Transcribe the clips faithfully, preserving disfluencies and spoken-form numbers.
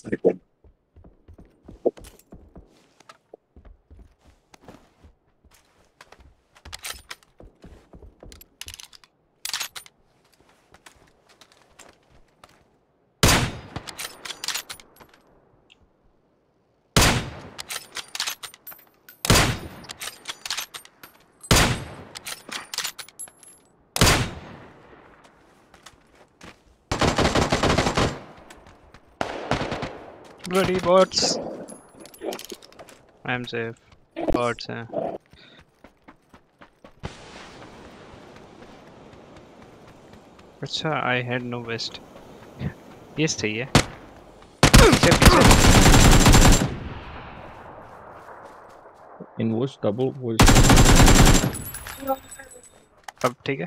Bloody bots. I'm safe. Bots हैं. अच्छा, I had no vest. ये सही है. पीछे पीछे. In voice double voice. अब ठीक है.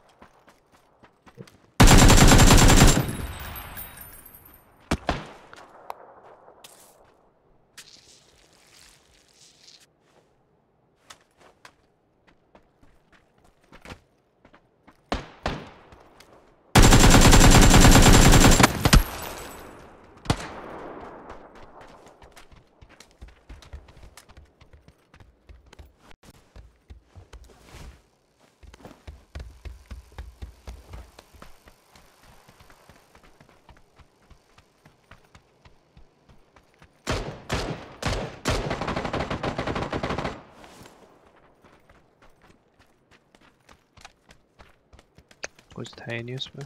कुछ था ही नहीं उसमें.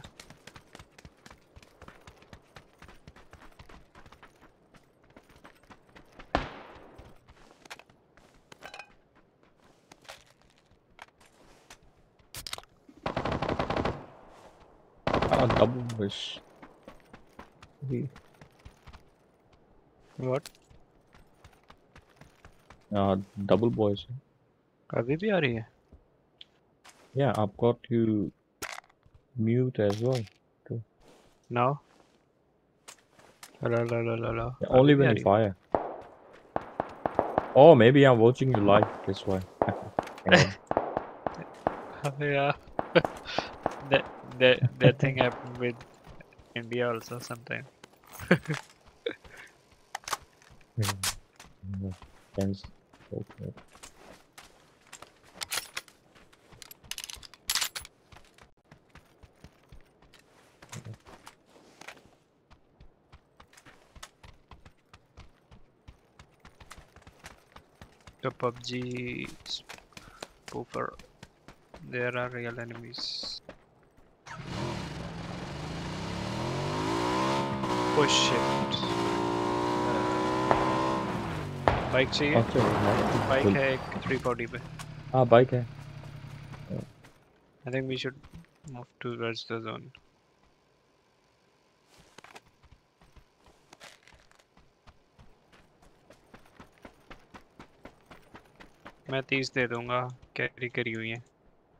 Ah, double voice. What? Uh, double voice. अभी भी आ रही है. Yeah, I've got you mute as well. Too. No. La la la la la. Yeah, only when you fire. Oh, maybe I'm watching you live. That's why. Yeah. that that that thing happened with India also sometime. Thanks. Okay. The P U B G spoofer. There are real enemies. Push it. Bike चाहिए. अच्छा, bike है एक three forty पे. हाँ bike है. I think we should move towards the zone. मैं तीस दे दूंगा. कैरी करी हुई है.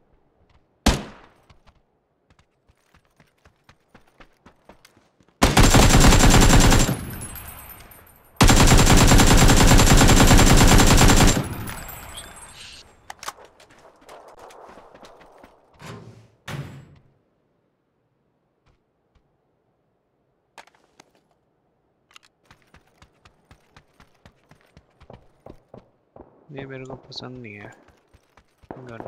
ये मेरे को पसंद नहीं है गन.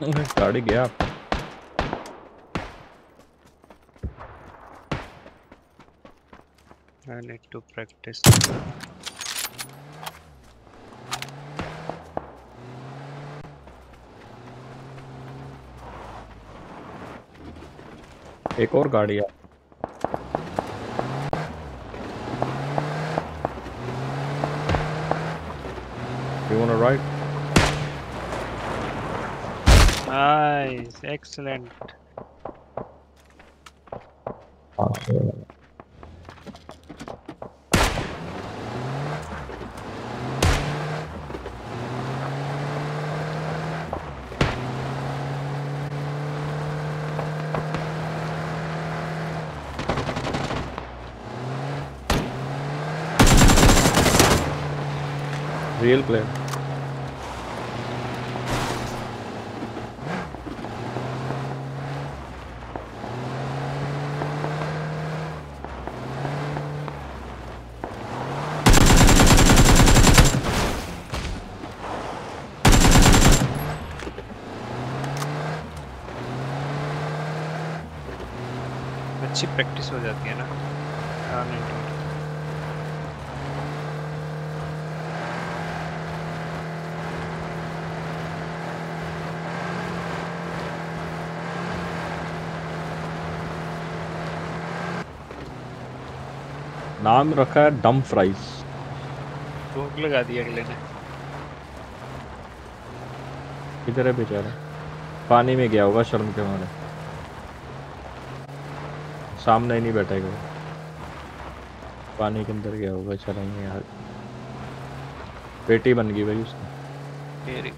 गाड़ी गया आपका। I need to practice. एक और गाड़ी है। You wanna ride? Nice, excellent. Real player. अच्छी प्रैक्टिस हो जाती है ना। हाँ, नहीं, नहीं। नाम रखा है डम फ्राइज। भूख लगा दी अगले ने। किधर है बेचारा? पानी में गया होगा शर्म के मारे। सामने ही नहीं बैठेगा वो। पानी के अंदर गया होगा शर्म में यार। पेटी बन गई भाई उसकी। तेरी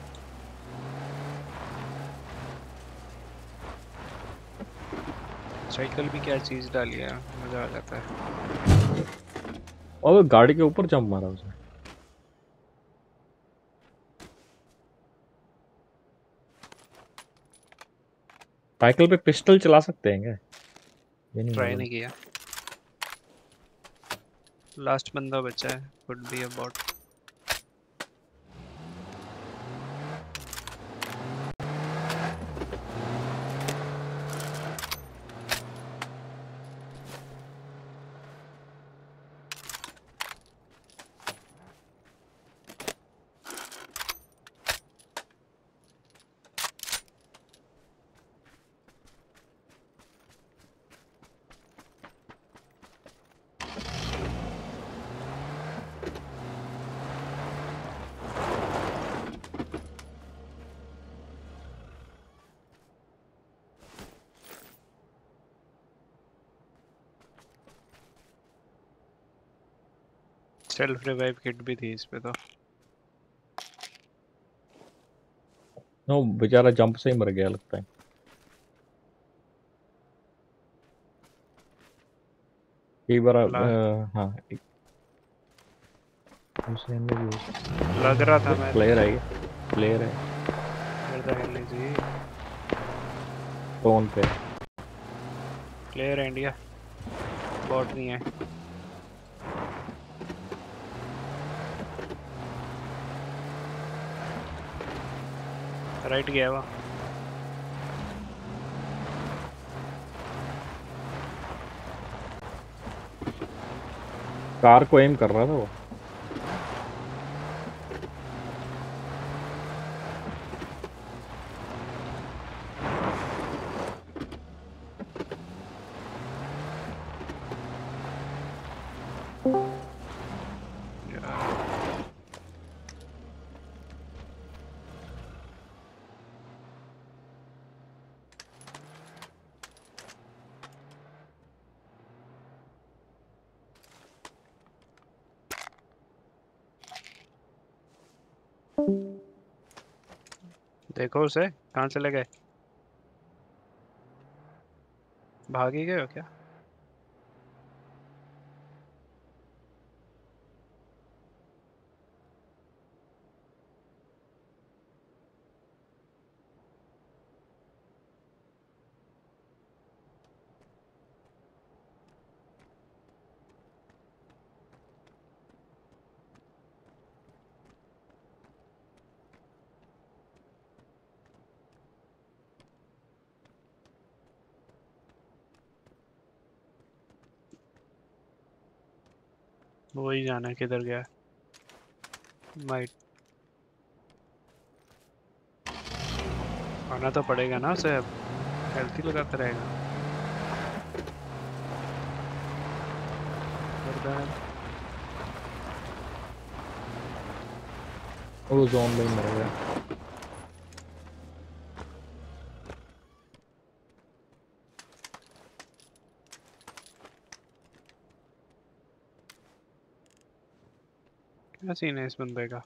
साइकिल भी क्या चीज डाली है, मजा आ जाता है। और गाड़ी के ऊपर जंप मारा उसने। साइकिल पे पिस्टल चला सकते हैं क्या? ये नहीं ट्राई मालूम। नहीं किया। लास्ट बंदा बचा है, could be a bot. Self revive kit भी थी इस पे तो। नो बेचारा जंप से ही मर गया लगता है। कई बार ला, अ, हाँ एक दूसरे में भी हो लग रहा था सकता। मैं। प्लेयर है ये। प्लेयर है। करता खेलनी चाहिए। फोन पे। प्लेयर है इंडिया, बॉट नहीं है। राइट गया वो। कार को एम कर रहा था वो। देखो उसे, कहाँ चले गए? भाग ही गए हो क्या? वही जाना है किधर गया। माइट आना तो पड़ेगा ना उसे, अब हेल्थ ही लगाता रहेगा। वो जोन में ही मर गया। क्या सीन है इस बंदे का?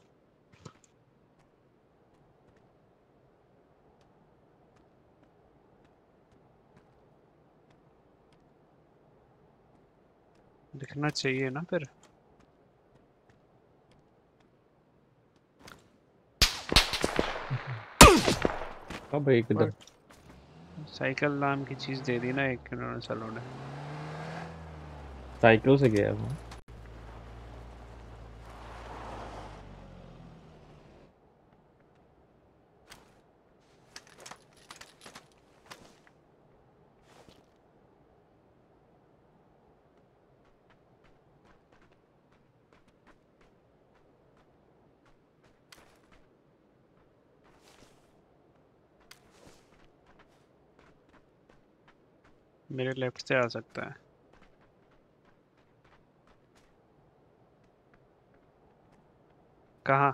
दिखना चाहिए ना फिर। अब एक इधर साइकिल नाम की चीज दे दी ना एक इन्होंने सालों ने। साइकिल से गया वो। मेरे लेफ्ट से आ सकता है। कहाँ?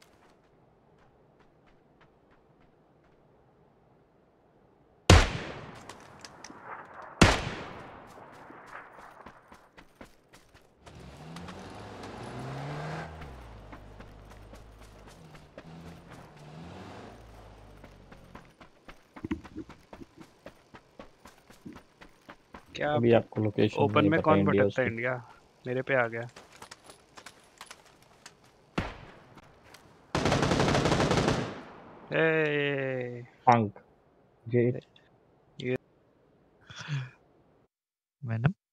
क्या अभी आपको लोकेशन ओपन नहीं में पता कौन इंडिया भटकता है? उसकी। इंडिया मेरे पे आ गया। ए, पंक। ये ये मैंने